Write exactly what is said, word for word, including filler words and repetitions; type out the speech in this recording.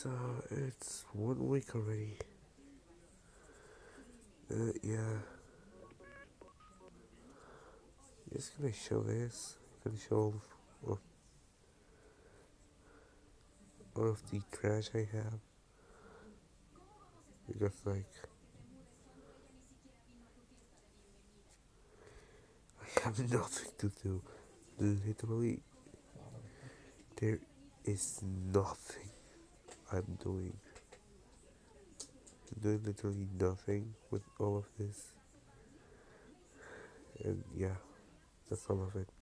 So it's one week already. Uh, yeah. Just gonna show this. Gonna show all of, all of the trash I have because like I have nothing to do. Literally, there is nothing I'm doing. Doing literally nothing with all of this, and yeah, that's all of it.